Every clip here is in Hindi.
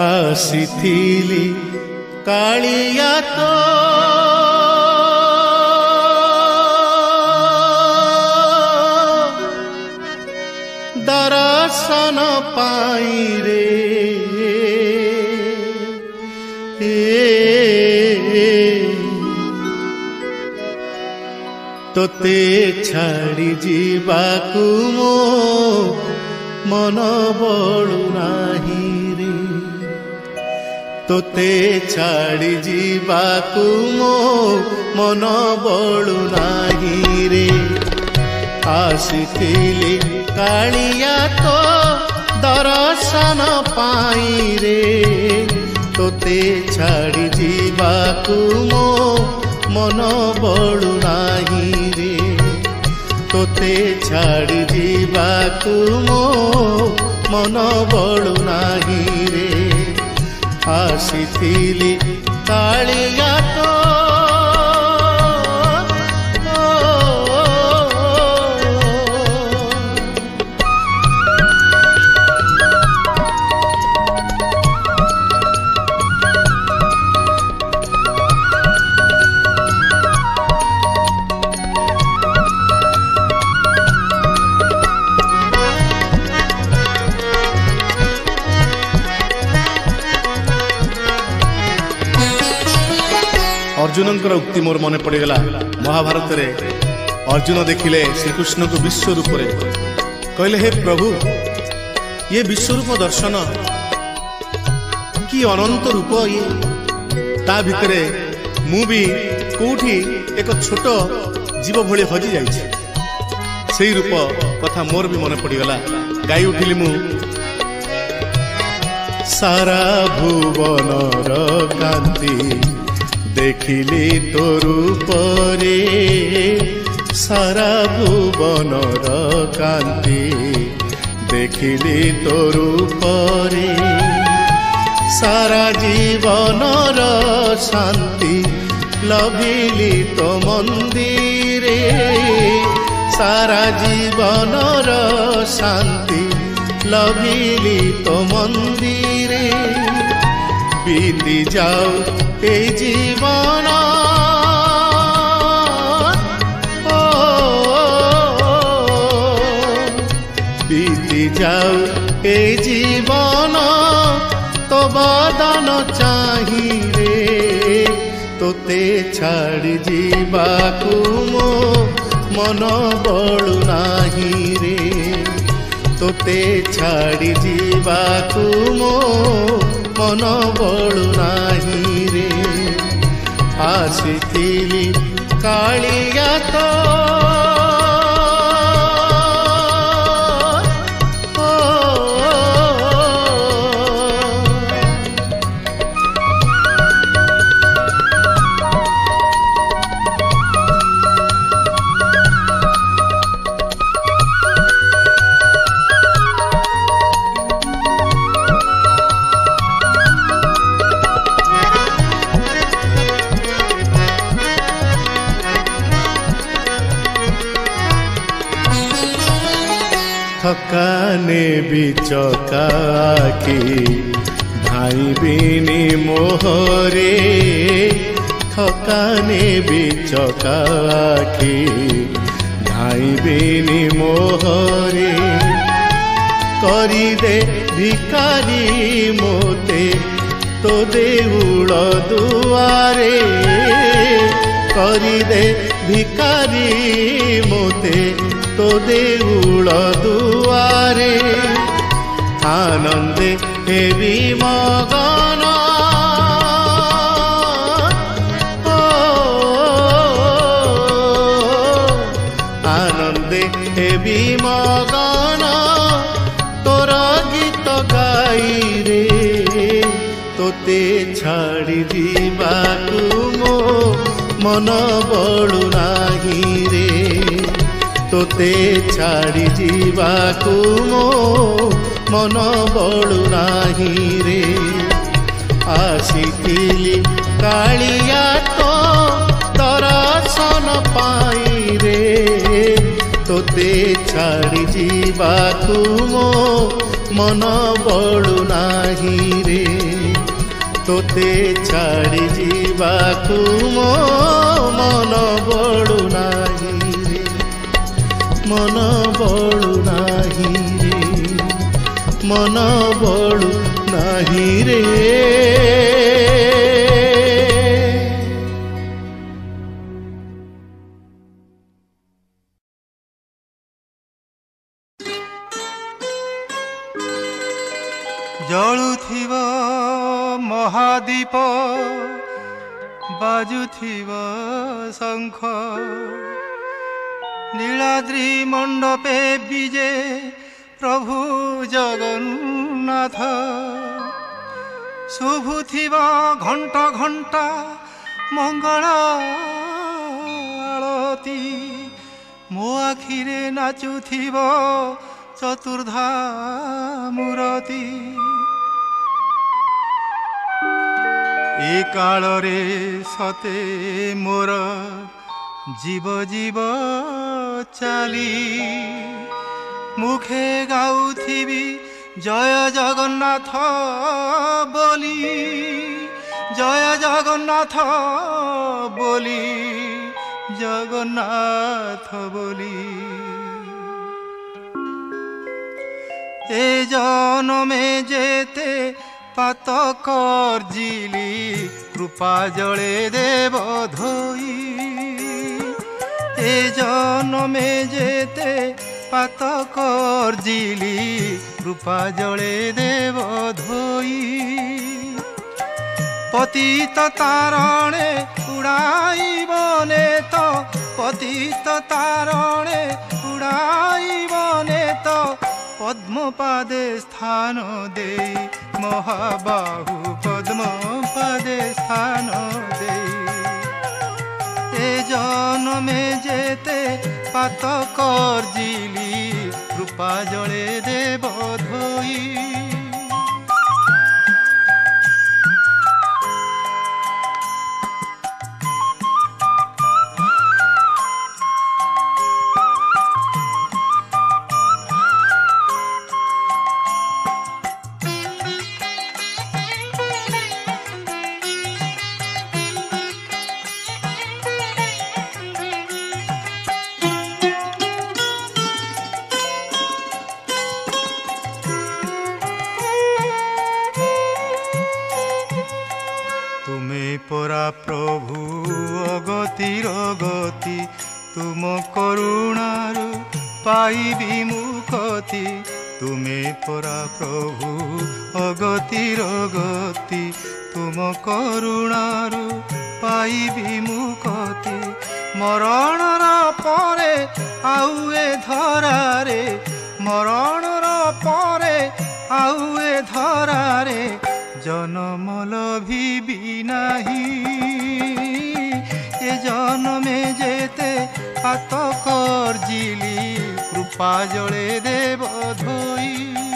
ଆସିଥିଲି କାଳିଆ ତୋ ଦର୍ଶନ ପାଇଁ ରେ ତୋତେ ଛାଡ଼ି ଯିବାକୁ ମୋ ମନ ବଳୁ ନାହିଁ ରେ ତୋତେ ଛାଡ଼ି ଯିବାକୁ ମୋ ମନ ବଳୁ ନାହିଁ ରେ ଆସିଥିଲି କାଳିଆ ତୋ ଦର୍ଶନ ପାଇଁ ରେ ତୋତେ ଛାଡ଼ି ଯିବାକୁ ମୋ ମନ ବଳୁ ନାହିଁ ରେ ତୋତେ ଛାଡ଼ି ଯିବାକୁ ମୋ ମନ ବଳୁ ନାହିଁ ରେ ଆସିଥିଲି କାଳିଆ ତୋ अर्जुनंकर उक्ति मोर मन पड़गला महाभारत रे अर्जुन देखिले श्रीकृष्ण को विश्व रूप कहले हे प्रभु ये विश्वरूप दर्शन कि अनंत रूप ये ता भितरे मु भी कोठी एक छोट जीव भली हजि जाइछि सेही रूप कथा मोर भी मन पड़गला गाई उठिली मु सारा भुवनर कांति देखिली तो रूप रे सारा भुवनर कांति देखिली तो रूप रे सारा जीवनर शांति लभिली तो मंदिरे सारा जीवनर शांति लभिली तो मंदिरे बीती जाऊ ए जीवन बीती जाऊ ए जीवन तो बदन चाहिए तोते छाड़ी जीवाकू मो मन बळु नाही रे तोते छाड़ी जीवाकू मो मन बळु नाही रे आसिथिली कालिया तो थकाने बिचकाकी धाई बिनी मोहरे थकाने बिचकाकी धाई बिनी मोहरे करी दे भिकारी मोते तो देउल दुआरे करी दे भिकारी मोते तो देउल दुआरे आनंदे हेबी मगन आनंदे हेबी मगन तोर गीत गाई रे तोते छाड़ी जीवाकू मो मन बळु नाही रे तोते छाड़ी जीवाकू मो मन बळु नाही रे आसिथिली कालिया तो दर्शन पाई रे तोते छाड़ी जीवाकू मो मन बळु नाही रे। तोते छाड़ी जीवाकू मो मन बड़ू नाही रे, मन बड़ू नाही रे, मन बड़ू नाही रे। जलुथिव महादीप बाजुथिव शंख नीलाद्रि मंडपे विजे प्रभु जगन्नाथ शुभुथिव घंटा घंटा मंगल आलती मो आखिरे नाचुथिव चतुर्धा मूर्ति ए काल रे सते मोर जीव जीव चाली मुखे गाउथिबी जय जगन्नाथ बोली, जय जगन्नाथ बोली, जगन्नाथ बोली। ए जनमे जेते पात करजिली कृपा जले देव धोई, ए जनमे जेते पात करजिली कृपा जले देव धोई। पतित तारणे उड़ाइबने तो, पतित तारणे उड़ाइबने तो पद्मपादे स्थान दे महाबाहु पद्मपादे स्थान दे। ए जनमे जेते पात करजिली कृपा जले देव धोई। परा प्रभु अगतिर गति तुम करुणारु पाइबी मुक्ति। तुमे परा प्रभु अगतिर गति तुम करुणारु पाइबी मुक्ति। मरणर परे आउए धरारे, मरणर परे आउए धरारे जनम लभिबी नाही। ए जनमे जेते पात करजिली कृपा जले देव धोई।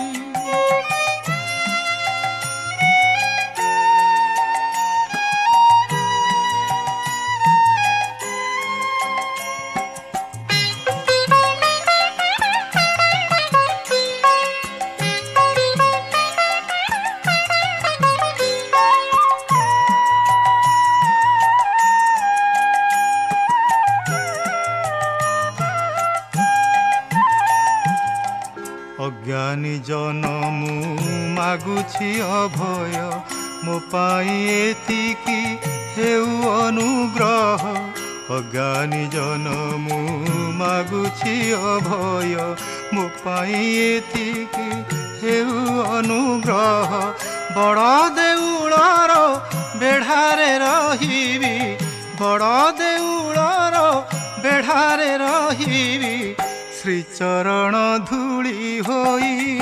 अज्ञानी जनमु मागुछि अभय मो पाई एतिकी हेउ अनुग्रह। अज्ञानी जनमु मागुछि अभय मो पाई एतिकी हेउ अनुग्रह। बड़ देउलर बेढ़ारे रहिबी, बड़ देउलर बेढ़ारे रहिबी श्रीचरण धूली होई।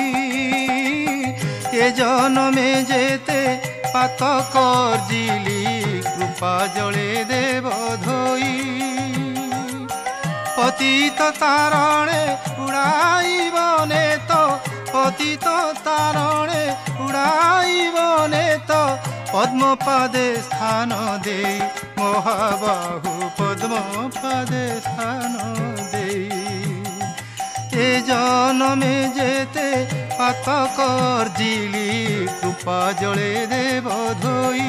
ए जनमे जेते पात करजिली कृपा जले देव धोई। पतित तारणे उड़ाइबने तो, पतित तारणे उड़ाइबने तो पद्मपादे स्थान दे महाबाहु पद्मपादे स्थान दे। ए जनमे जेते পাতকর জিলি কৃপা জলে দেব ধোই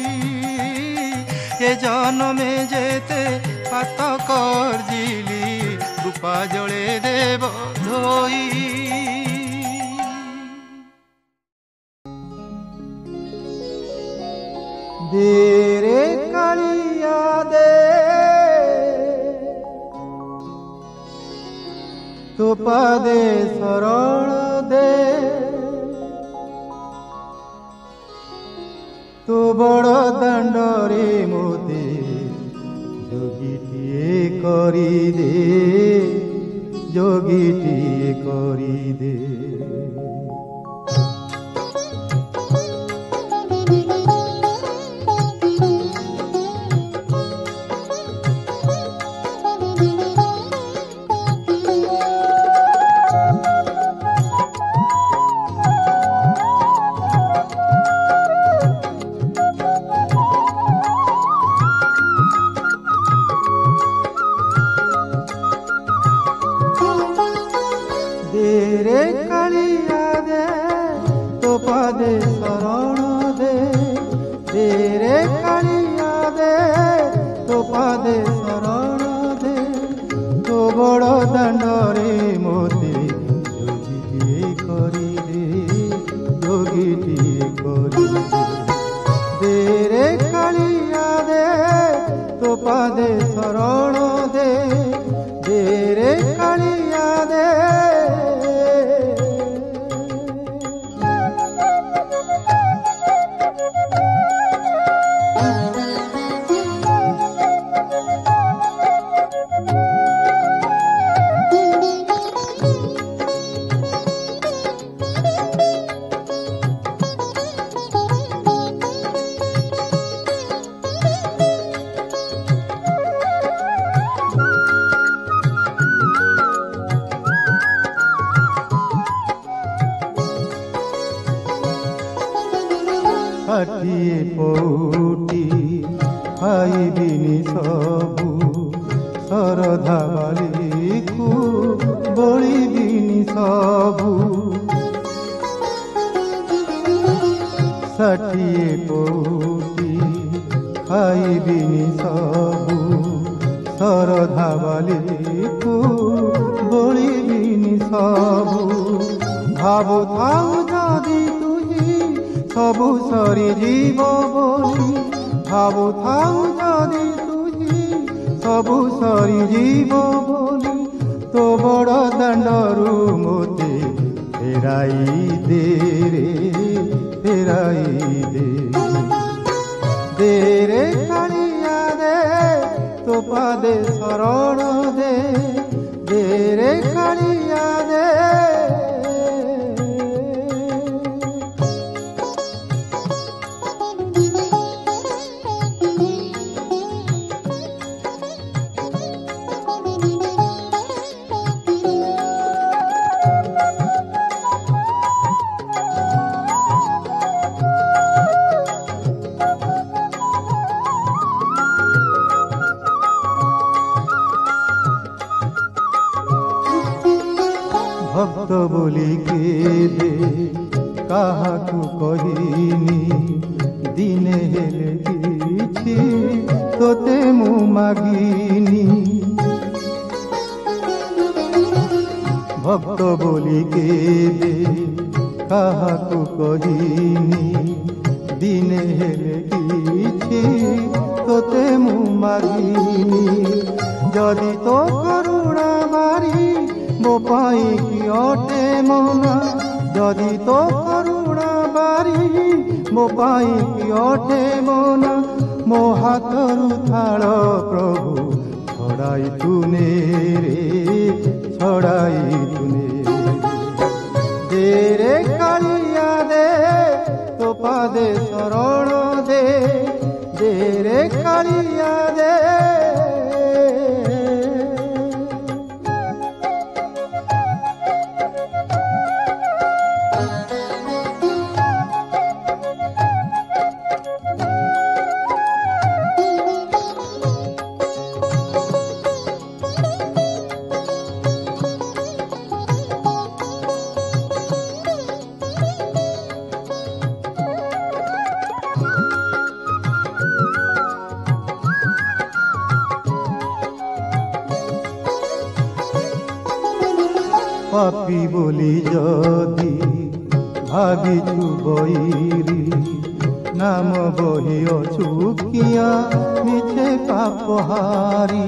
এ জনমে যেতে পাতকর জিলি কৃপা জলে দেব ধোই দে রে কালিয়া দে তো পাদে শরণ দে তো বড় দাণ্ডরে মোতে যোগীটিয়ে করি দে যোগীটিয়ে করি দে ষাঠিয়ে পৌটি খাইবিনি সবু শরধা বালিকু বলিবিনি সবু ষাঠিয়ে পৌটি খাইবিনি সবু শরধা বালিকু বলিবিনি সবু ভাবুথাও যদি সবু সরি জীব বলি ভাবুথাও যদি তুই সবু সরি জীব বলি তো বড় দাণ্ডরু মোতে ফেরাই দে রে ফেরাই দে দে রে কালিয়া দে তো পাদে শরণ দে দে রে কালিয়া দে ভক্ত বলি কে দে কাহাকু কহিনি দিনে হেলে কিছু তোতে মু মাগিনি ভক্ত বলি কে দে কাহাকু কহিনি দিনে হেলে কিছু তোতে মু মাগিনি যদি তো করুণা বারি ମୋ ପାଇଁ କି ଅଟେ ମନା ଯଦି ତୋ କରୁଣା ବାରି ମୋ ପାଇଁ କି ଅଟେ ମନା ମୋ ହାତରୁ ଥାଳ ପ୍ରଭୁ ଛଡ଼ାଇ ତୁନେ ରେ ଛଡ଼ାଇ ତୁନେ ଦେ ରେ କାଳିଆ ଦେ ତୋ ପାଦେ ଶରଣ ଦେ ଦେ ରେ କାଳିଆ ଦେ পাপি বলি যদি ভাবিছু বৈরি নাম বহি অচুকিয়া মিছে পাপহারি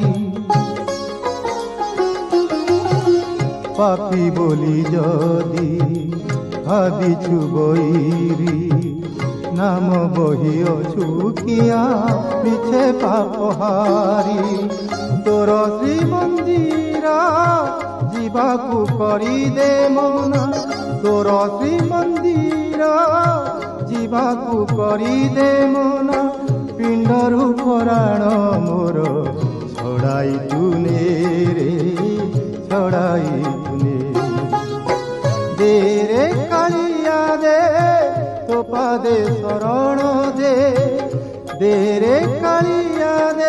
পাপি বলি যদি ভাবিছু বৈরি নাম বহি অচুকিয়া মিছে পাপহারি তোর শ্রীমন্দির ଯିବାକୁ କରିଦେ ମନା ତୋର ଶ୍ରୀମନ୍ଦିର ଯିବାକୁ କରିଦେ ମନା ପିଣ୍ଡରୁ ପରାଣ ମୋର ଛଡ଼ାଇ ତୁନେ ରେ ଛଡ଼ାଇ ତୁନେ ଦେ ରେ କାଳିଆ ଦେ ତୋ ପାଦେ ଶରଣ ଦେ ରେ କାଳିଆ ଦେ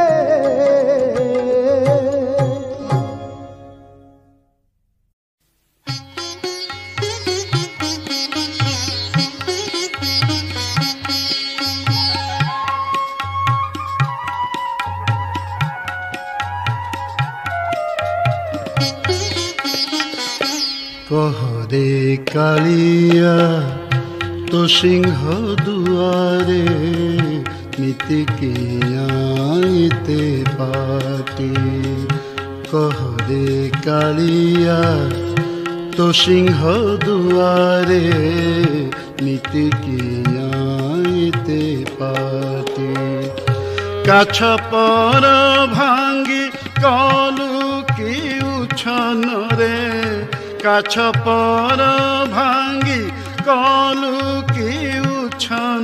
कह दे कालिया तो सिंह दुआरे नीति कियाते पाटी कह दे कालिया तो सिंह दुआरे नीति कियाते पाटी काछ पर भांगी कलु की उछन रे काछ पर भांगी कलु की उछन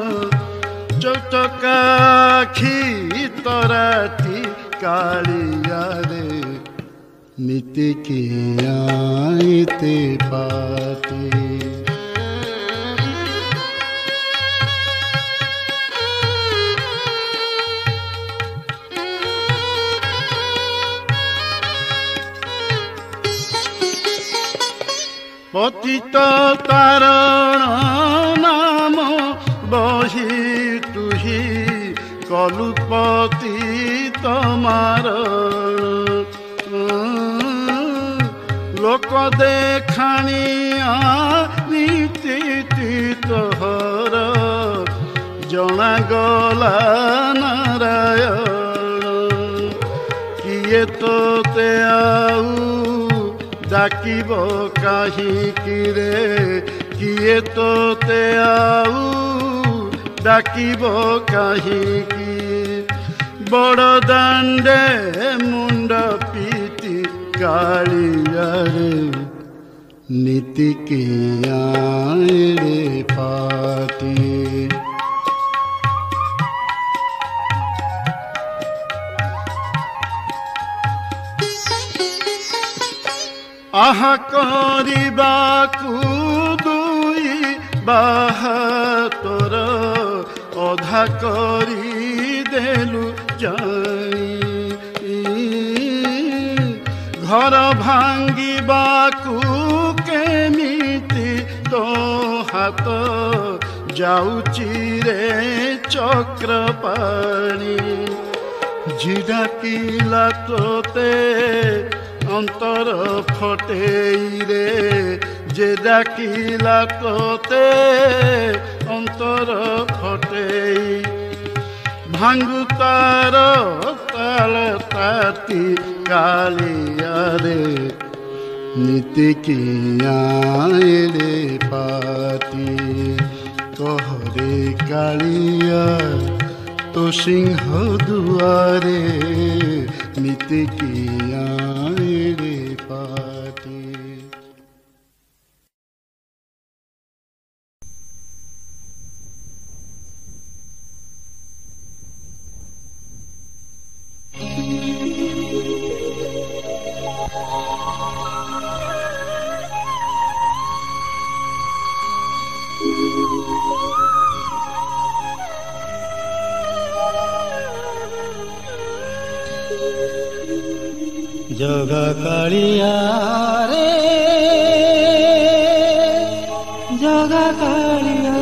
चटकाखी तराटी कालिया रे नीति कियाते पाटी पतित तारण नाम बही तुही कलु पतित मारण लोक देखाणिया नीति तोहर जनागला नारायण किए तोते आउ डाकिब काहीकि रे किए तोते आउ डाकिब काहीकि बड़ दांडे मुंड पीति कालिया रे नीति कियाए रे पाटी आहा करिबाकु दुई बाहा तोर अधा करी देलु जानी घर भांगिबाकु केमिति तो हाथ जाउची रे चक्रपाणी झिडाकिला तोते अंतर फटेई रे जे डाकिला तोते अंतर फटेई भांगु तार ताल ताती कालिया रे नीति कियाए रे पाटी कह रे कालिया तो सिंह दुआरे नीति कियाए रे पाटी जगा कालिया रे जगा कालिया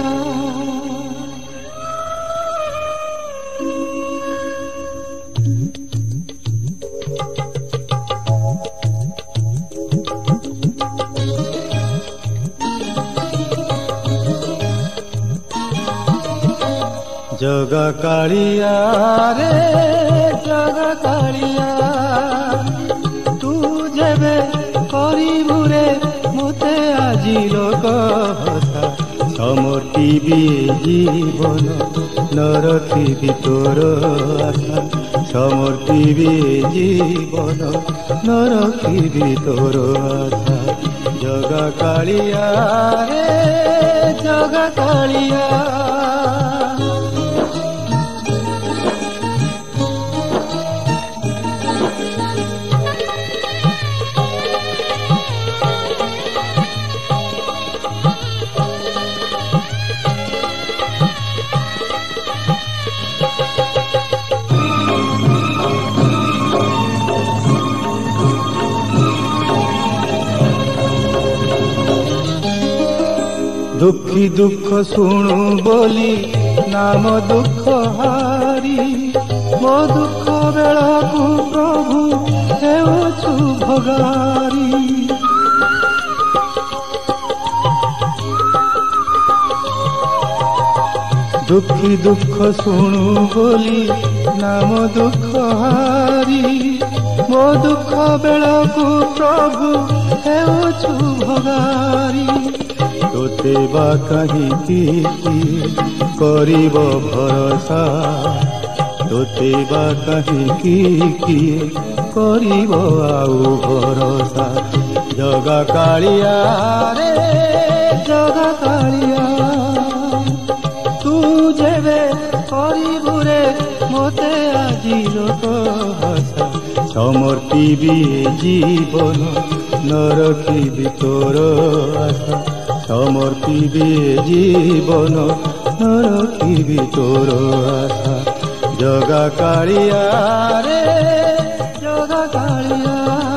जगा कालिया रे जगा कालिया तू जेबे करिबु रे मोते आजी लोकता समर्पिबी जीवन नरखिबी तोर आशा समर्पिबी जीवन नरखिबी तोर आशा जगा कालिया रे जगा कालिया दुखी दुख शुणु बोली नाम दुख हारी मो दुख बेला को प्रभु हेउछु भगारी दुखी दुख शुणु बोली नाम दुख हारी मो दुख बेला को प्रभु हेउछु भगारी तोते बा कहीं करिब भरोसा तोते बा कहीं करिब आउ भरोसा जगा कालिया रे जगा कालिया तू जेबे करिबु रे मोते आजी लोक आशा समर्पिबी जीवन नरखिबी तोर आशा समर्पिबी जीवन नरखिबी तोर आशा जगा कालिया रे जगा कालिया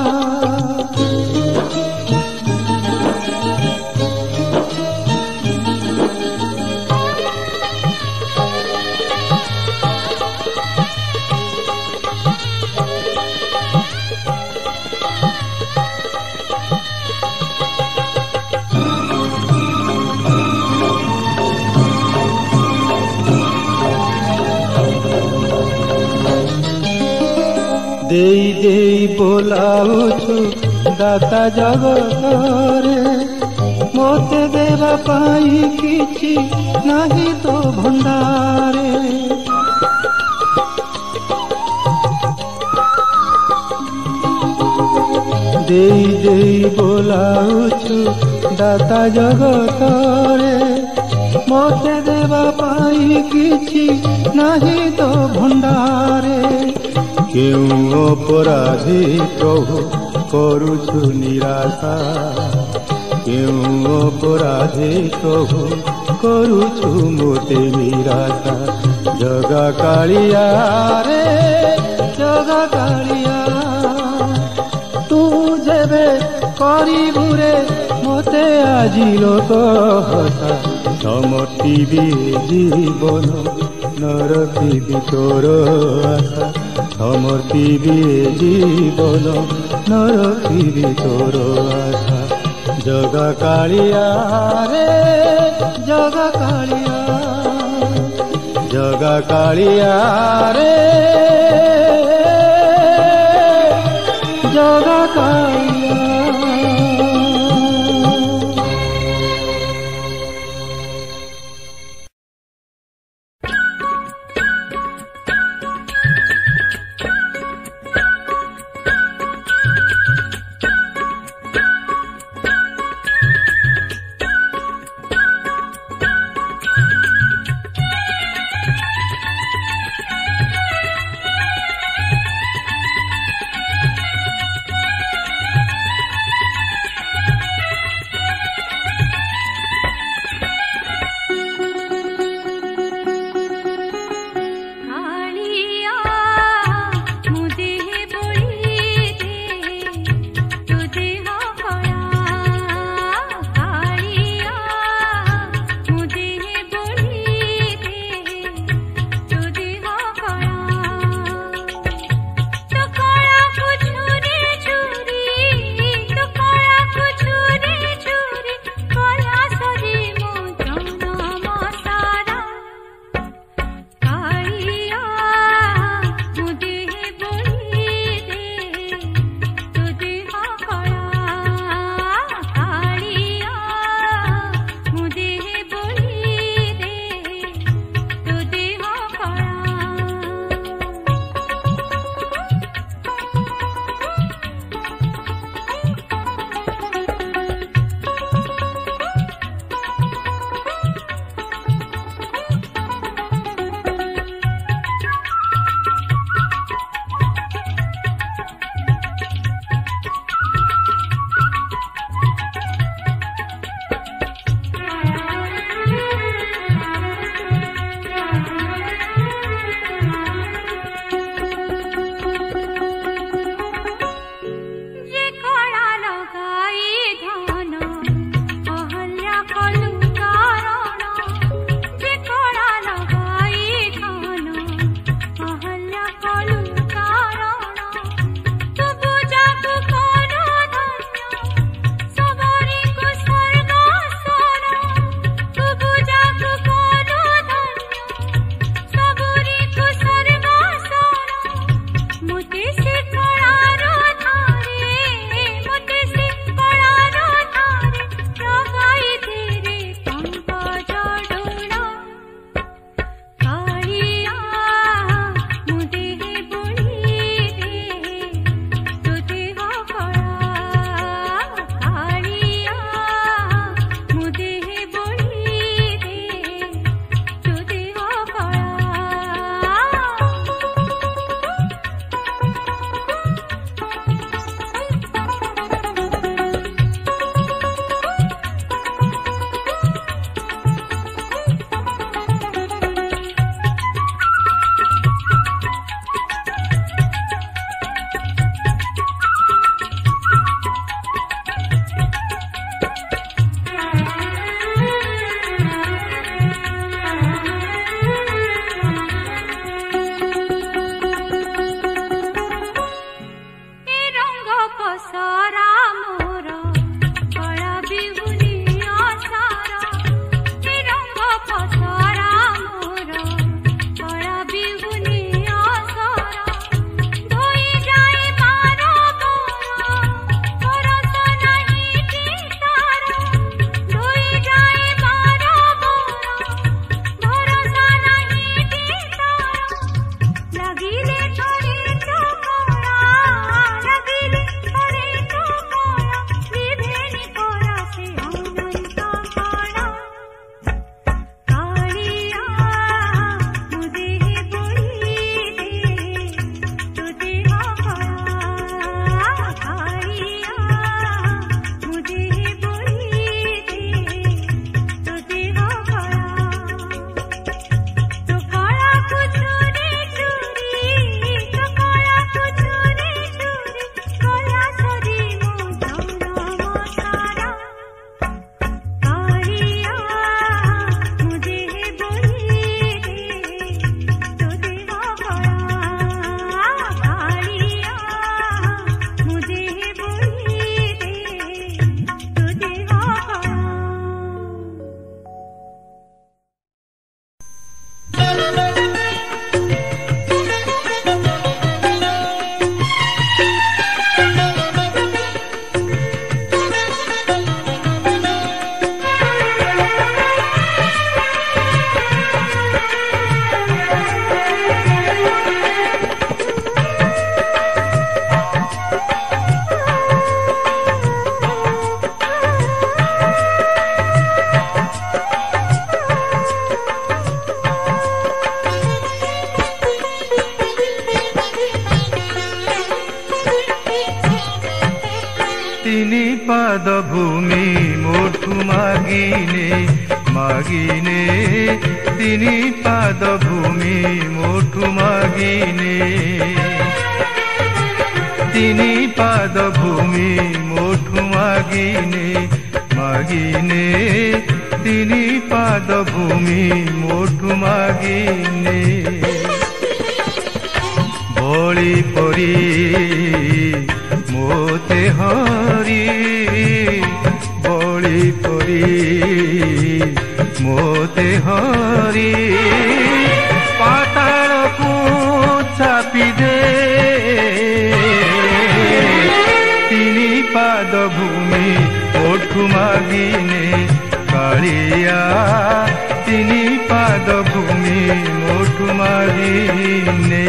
देई देई बोलाउछु दाता जगतरे मोते देवा पाई किछि नाही तो भंडारे देई देई बोलाउछु दाता जगतरे मोते देवा पाई किछि नाही तो भंडारे केउ अपराधी प्रभु करुछु निराशा केउ अपराधी प्रभु करुछु मोते निराशा जगा कालिया रे जगा कालिया तू जेबे करिबु रे मोते आजी लोक हसा समर्पिबी जीवन नरखिबी तोर आशा समर्पिबी जीवन नरखिबी तोर आशा जगा कालिया रे जगा कालिया जगा कालिया रे जगा कालिया तिनी पाद भूमि मोठू मागिने मागिने तिनी पाद भूमि मोठू मागिने तिनी पाद भूमि मोठू मागिने मागिने तिनी पाद भूमि मोठू मागिने बळी परी मोते हरी बळी परी मोते हरी पाताल को चापी दे तिनी पाद भूमि मोठू मागिने कालिया तिनी पाद भूमि मोठू मागिने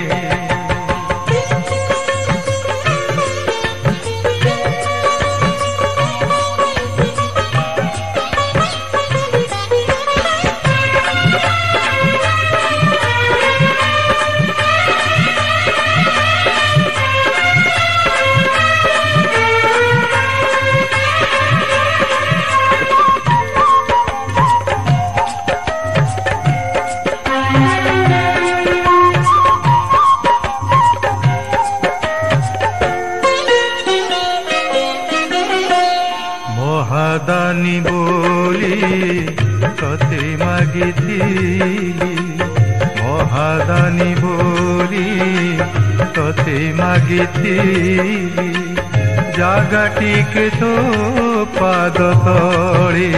महादानी बोली कते मागिथिली महादानी बोली कते मागिथिली जागाटी के तो पाद तले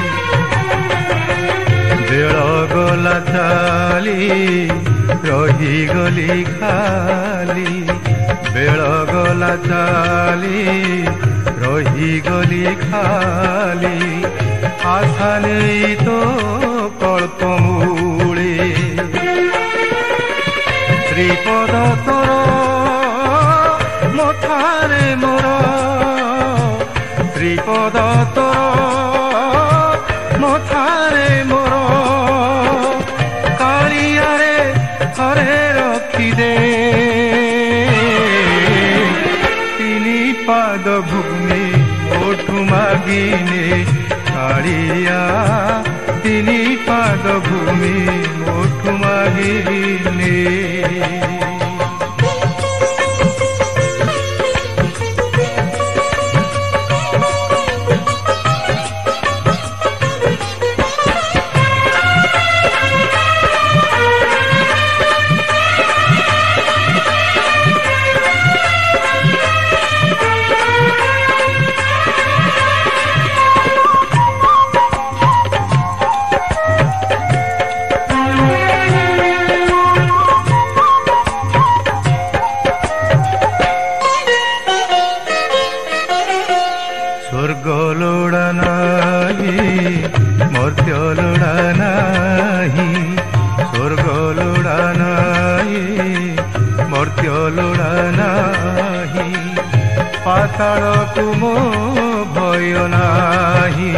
बेल गला चाली रही गली खाली बेल गला चाली रही गली खाली आशा नहीं तो कल्प मूले श्रीपद तोर मथारे मोर श्रीपद तोर मथारे मोर कालियारे हरे रखी दे तिनी पाद भूमि मोठू मागिने कालिया तिनी पाद भूमि मोठू मागिने स्वर्ग लोड़ा नाही मर्त्य लोड़ा नाही स्वर्ग लोड़ा नाही मर्त्य लोड़ा नाही पाताल को मो भय नाही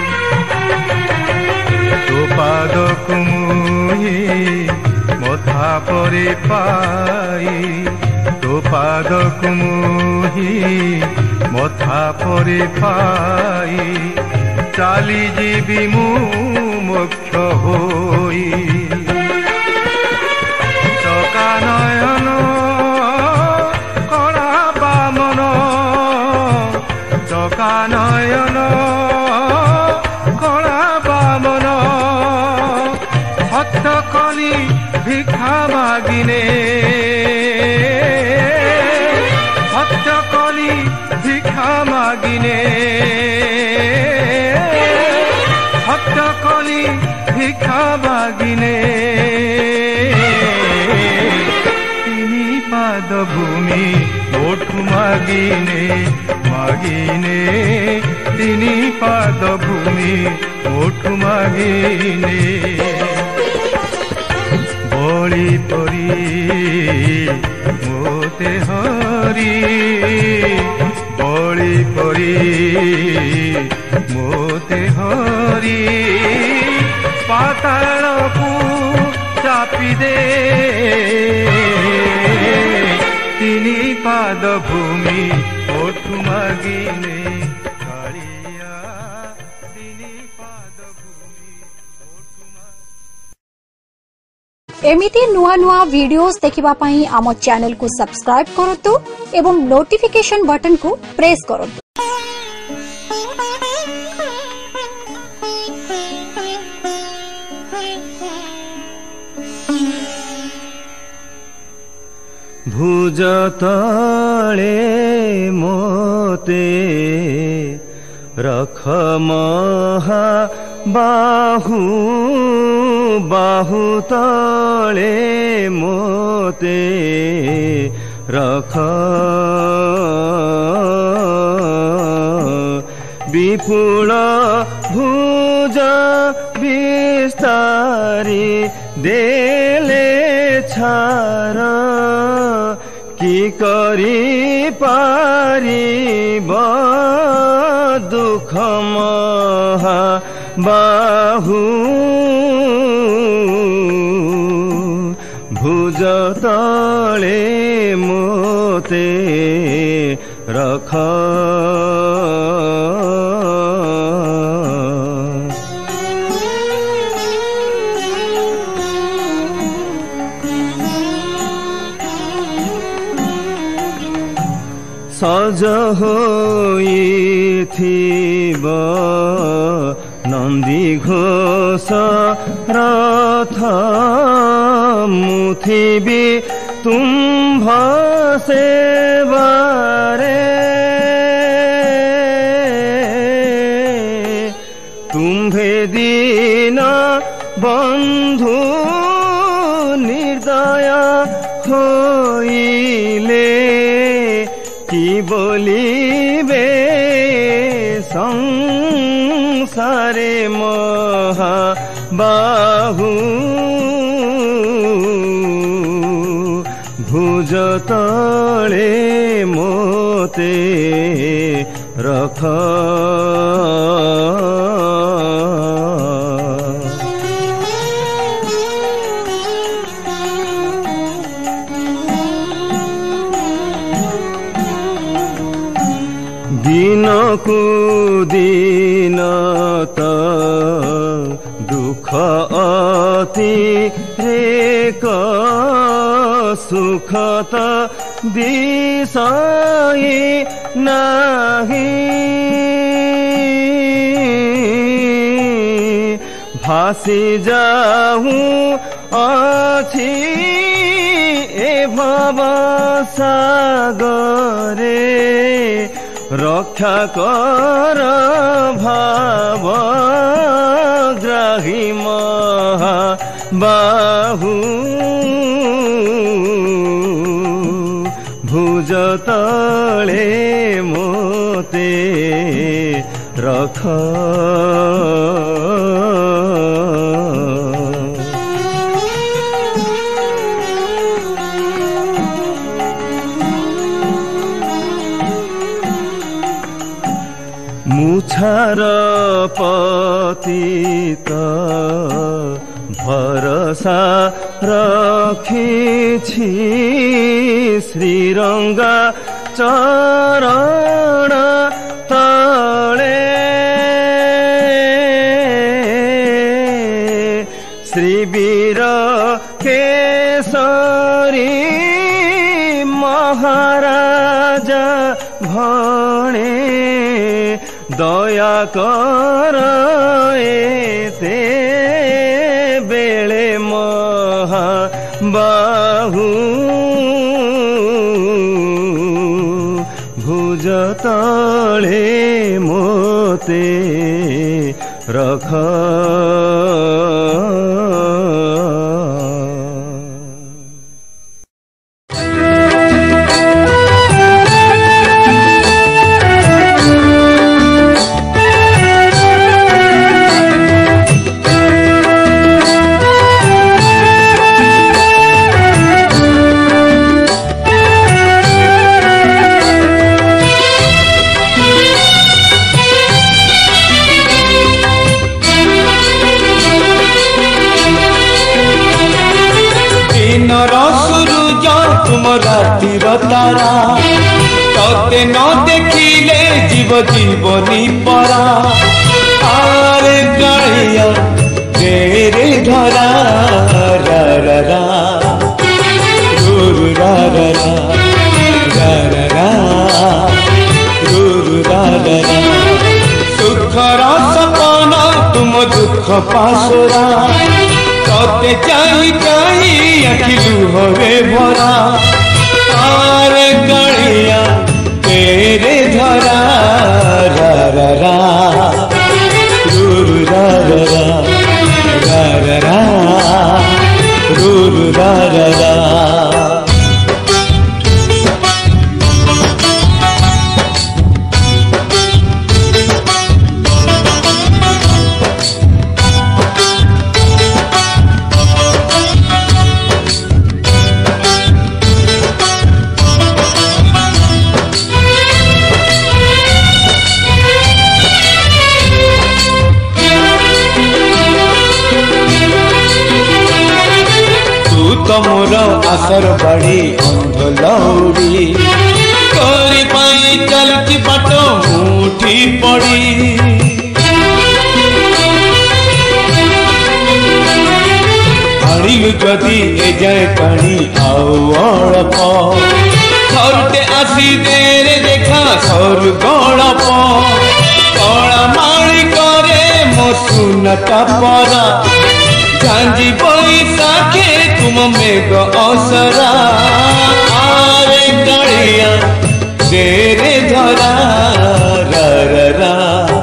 तो पाद को मुही मथा परे पाई तो पाद को मुही मथा परे पाई चाली जीवी मु मोक्ष होई चका नयन कणा बामन चका नयन कणा बामन हत्थ कली भिक्षा मागिने हत्थ कली भिक्षा मागिने हत्थ कली भिक्षा मागिने तिनी पाद भूमि मोठू मागिने मागिने तिनी पाद भूमि मोठू मागिने बळी परी मोते हरी बळी परी मोते हरी पाताल को चापी दे तिनी पाद भूमि मोठु मागिले कालिया दिनी पाद भूमि एमिति नुआ नुआ वीडियोस देखिबा पई आम चैनल को सब्सक्राइब करतु एवं नोटिफिकेशन बटन को प्रेस करतु। भुज तले मोते रख महा बाहु बाहु तले मोते रख विपुल भुज विस्तारी देले छार की करी पारिब दुख महा बाहु भुज तले मोते रख सज होइथिब नंदी घोष रथ मुथिबी तुम्भ सेवारे तुम्भे दीन बंधु निर्दय होइले की बोलिबे संसारे महा बाहु भुज तले मोते रख दिन को दिन त दुख अति रेक सुख त दिशाई नाही भासी जाऊं अछि ए भव सागरे रक्षा कर भाव ग्राही महा बाहु भुज तले मोते रख मुछार पतित भरसा रखिछि श्रीरंगा चरण तले श्रीवीर केसरी महाराजा भणे दया कर एते बेले महा बाहु भुज तले मोते रख रातिर तारा तते न देखी जीव जीवनी परा आरे कालिया तेरे धरा रा रा रा रू रा रा रा रा रा रा रू रा रा रा सुखर सपन तुम दुख पासरा तोते चाही चाही आखि लुहरे भरा आरे कालिया तेरे धरा रा रा रा रू रा रा रा रा रा रा रू रा रा रा मोर आसर बाड़ी अंध लौड़ी करी पाई चलती बाट मुठी पड़ी आनिलु जदि ए जाए पानी आउ अल्प थरटे आसी देरे देखा सर गड़प कला माड़ी करे मो सुनता परा झांझी बैसाखे तुम मेघ असरा आरे कालिया तेरे धरा रा रा रा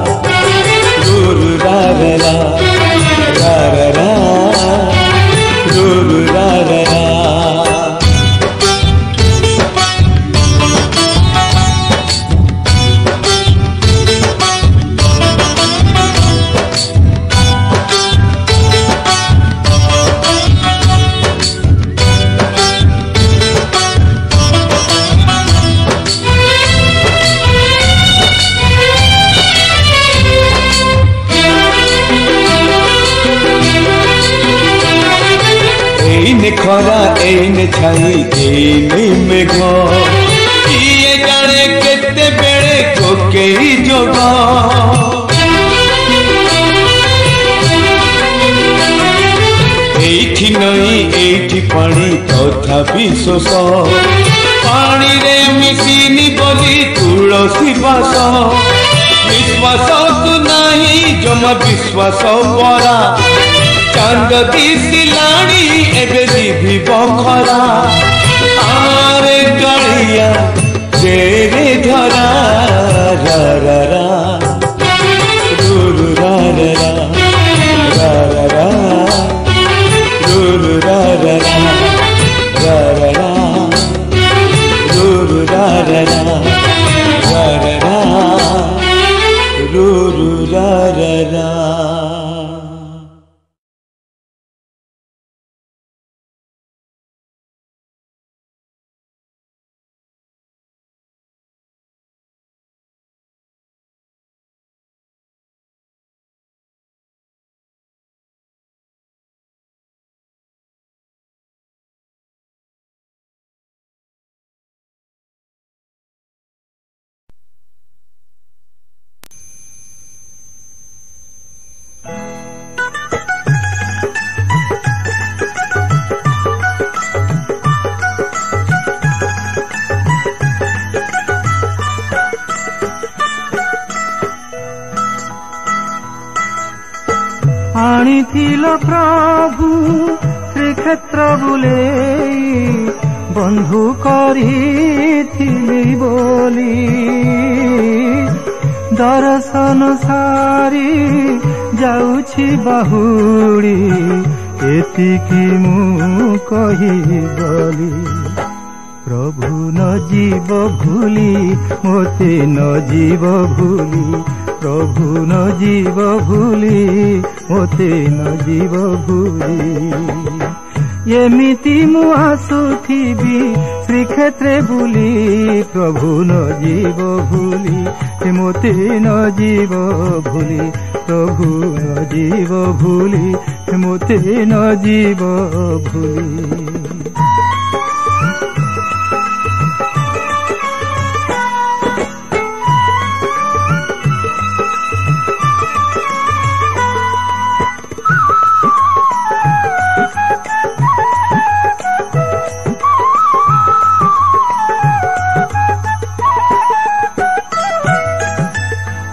रू रा रा रा रा रा रा रू रा रा रा खरा एने छाई एने मेघ किए जाने केते बेले कोके जोग एठी नई एठी पानी तथापि शोष पानी रे मिसिनी बोली तुलसी बास विश्वास तू नहीं जमा विश्वास परा चांद दिसिलाणी एबे जीवी बखरा आरे कालिया तेरे धरा रा रा रा रू रा रा रा रा रा रा रू रा रा रा रा रा रा रू रा रा रा रा रा रा रू रा रा रा। आनिथिल प्रभु श्रीक्षेत्र बुले बंधु करिथिली बोली दर्शन सारी जाउछि बाहुड़ी एतिकी मु कहिगली प्रभु न जीव भूली मोते न जीव भूली प्रभु न जीव भूली मोते न जीव भूली एमिति मु आसुथिबी श्रीक्षेत्रे बुली प्रभु न जीव भूली मोते न जीव भूली प्रभु न जीव भूली मोते न जीव भूली।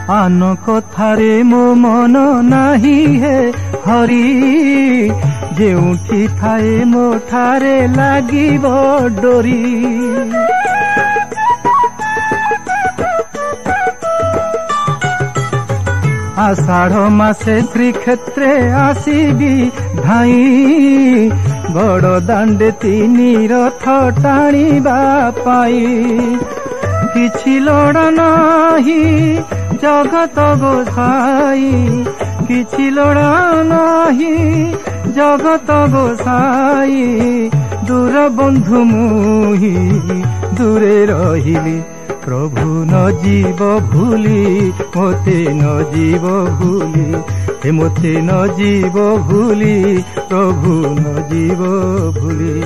आन कथारे मो मन नाही हे हरि जेउठी थाए मो ठारे लागिब डोरी आषाढ़ मासे श्रीक्षेत्रे आसीबी धाई बड़ दांडे तीनी रथ टाणिबा पाई किछि लोड़ा नाही जगत गोसाई किछि लोड़ा नाही जगत गोसाई दूर बंधु मुही दूरे रहिली प्रभु न जीव भूली मोते न जीव भूली हे मोते न जीव भूली प्रभु न जीव भूली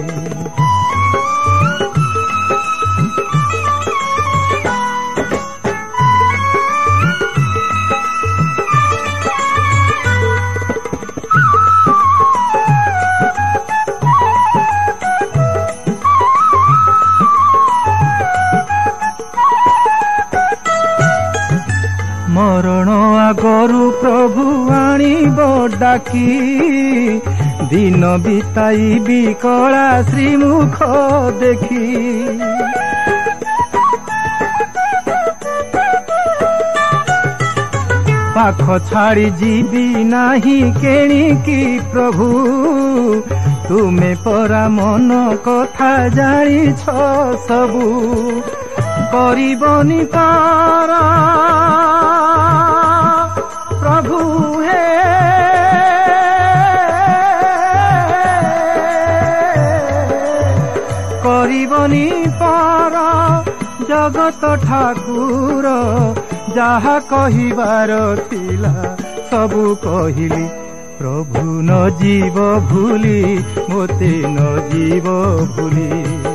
मरण आगरु प्रभु आनिब डाकी दिन बिताई बिकला श्रीमुख देखी पाख छाड़ी जीवी नाही केणिकी प्रभु तुमे परा मन कथा जानिछ सबु करिबनि तारा प्रभु हे करिबनि पारा जगत ठाकुर जहा कहिबार थिला सबु कहिली प्रभु न जीव भूली मोते न जीव भूली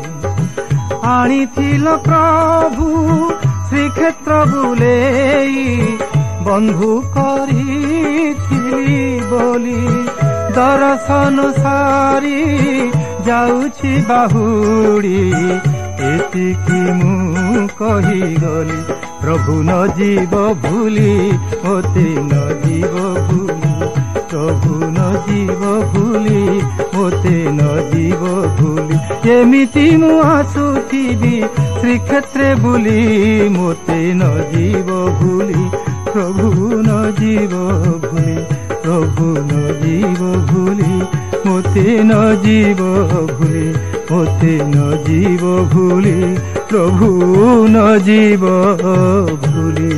आनिथिल प्रभु श्रीक्षेत्र बुलेई बंधु करिथिली बोली दर्शन सारी जाउछि बाहुड़ी एतिकी मु कहिगली प्रभु न जीव भूली मोते न जीव भूली प्रभु न जीव भूली मोते न जीव भूली एमिति मु आसुथिबी श्रीक्षेत्रे बुली मोते न जीव भूली प्रभु न जीव भूली प्रभु न जीव भूली मोते न जीव भूली मोते न जीव भूली प्रभु न जीव भूली।